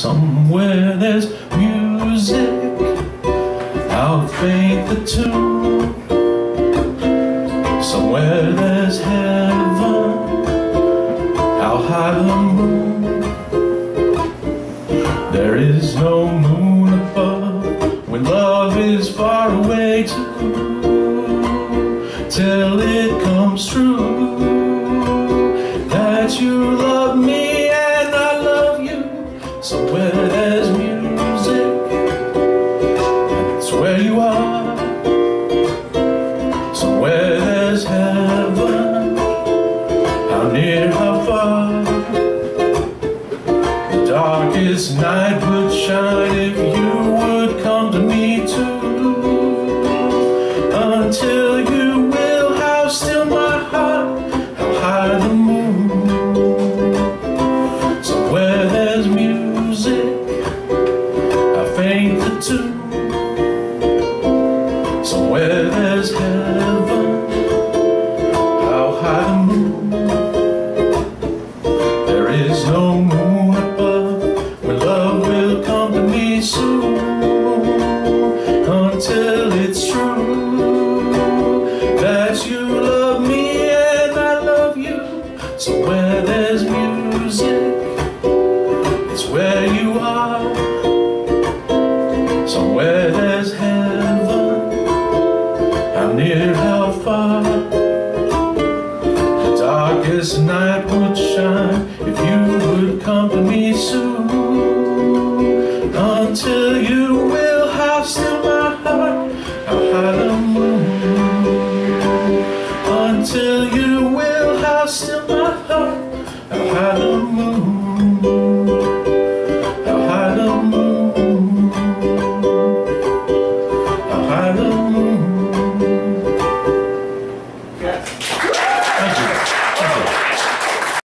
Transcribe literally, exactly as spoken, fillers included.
Somewhere there's music, how faint the tune. Somewhere there's heaven, how high the moon. There is no moon above when love is far away too, till it comes true that you love me and I love you. Somewhere there's music, and it's where you are. Somewhere there's heaven, how near, how far. The darkest night would shine if you would come to me too. Until you will have still my heart, how high the moon. Somewhere there's music, how faint the tune. Somewhere there's heaven, how high the moon. There is no moon above when love will come to me soon. Until it's true that you love me and I love you. Somewhere there's music, it's where you are. Somewhere there's heaven, how near, how far. The darkest night would shine if you would come to me soon. Until you will have still my heart, how high the moon. Until you will have still my heart, how high the moon. How high the moon. How high the moon. Yeah.